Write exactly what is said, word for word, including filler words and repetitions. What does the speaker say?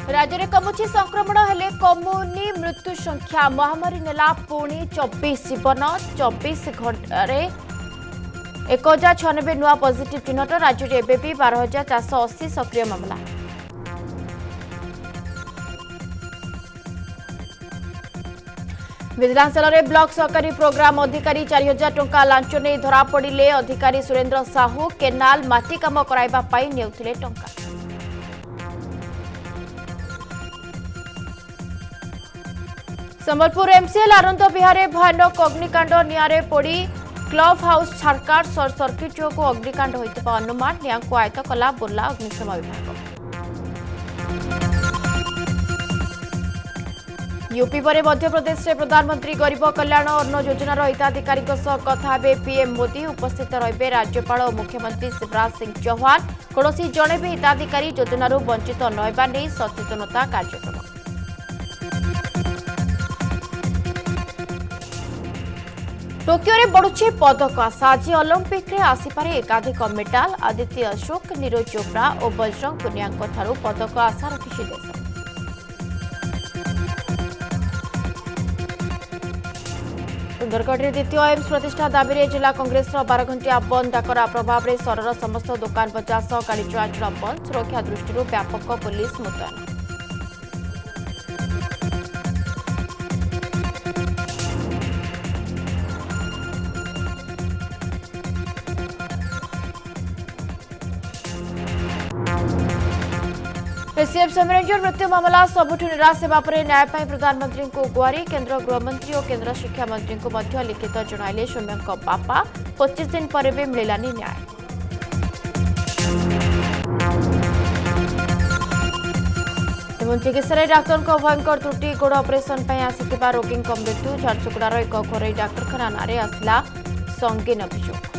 राज्य में कमुची संक्रमण हेले कमुनी मृत्यु संख्या महामारी नेला पुणी चौबीस जीवन चौबीस घंटे एक हजार छानबे नुआ पॉजिटिव चिन्हट राज्य में एबी बारह हजार चारश अशी सक्रिय मामला। विधानसभा ब्लॉक सहकारी प्रोग्राम अधिकारी चार हजार टंका लांच नहीं धरा पड़े अधिकारी सुरेंद्र साहू केनाल माटी काम कराइबा पाई नेउथिले टंका। संबलपुर एमसीएल आनंद विहार भयानक अग्निकांड निआरे पोड़ी क्लब हाउस छारकाट सर्ट सर्किट जो अग्निकांड होता अनुमान निया को आयत्त कला बुर्ला अग्निशम विभाग। यूपी पर मध्य प्रदेश में प्रधानमंत्री गरीब कल्याण अन्न योजनार हिताधिकारी कथा हे पीएम मोदी उपस्थित रहे राज्यपाल और मुख्यमंत्री शिवराज सिंह चौहान कौन जड़े भी हिताधिकारी योजनार वंचित नहबा नहीं सचेतनता कार्यक्रम। टोकियो रे बढ़ुछे पदक आशा आज ओलंपिक रे आसीपारे एकाधिक मेडाल आदित्य अशोक नीरज चोपड़ा और बजरंग पुनिया पदक आशा रखी देश। सुंदरगढ़ में द्वितीय एम्स प्रतिष्ठा दाबी में जिला कांग्रेस बारह घंटिया बंद डाकरा प्रभाव में सहर समस्त दुकान बजार सह गाड़ी चलाचल बंद सुरक्षा दृष्टि व्यापक पुलिस मुतयन। एसीएफ सबरेंजर मृत्यु मामला सबुठ निराश होगा पर न्याय प्रधानमंत्री को गुहारी केंद्र गृहमंत्री और केंद्र शिक्षा मंत्री को मध्य लिखित जणाइले सौम्य बापा पच्चीस दिन पर भी मिलानी न्याय। चिकित्सा डाक्तर भयंकर त्रुटि गोड़ ऑपरेशन आसी रोगी मृत्यु झारसुगुड़ार एक घरोई डाक्तखाना नारे आसला संगीन अभियोग।